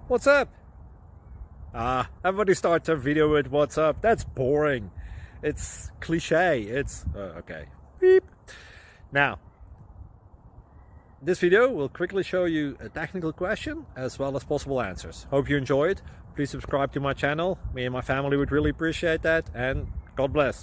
What's up? Everybody starts their video with what's up. That's boring. It's cliche. It's okay. Beep. Now, this video will quickly show you a technical question as well as possible answers. Hope you enjoyed. Please subscribe to my channel. Me and my family would really appreciate that, and God bless.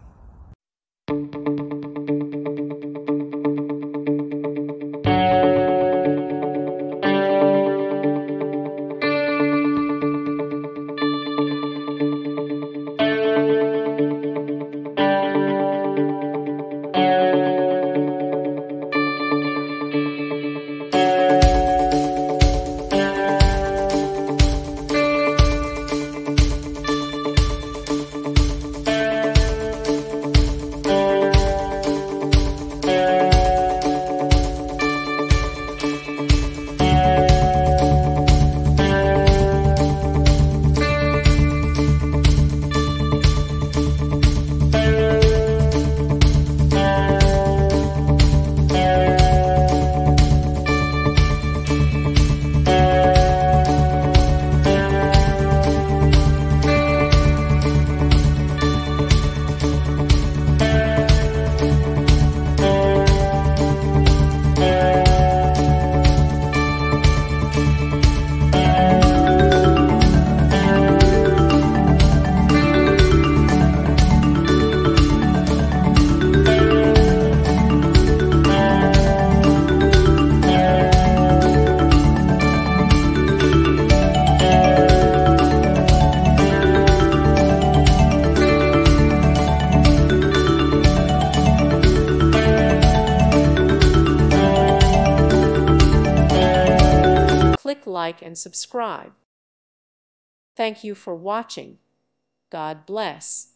Click like and subscribe. Thank you for watching. God bless.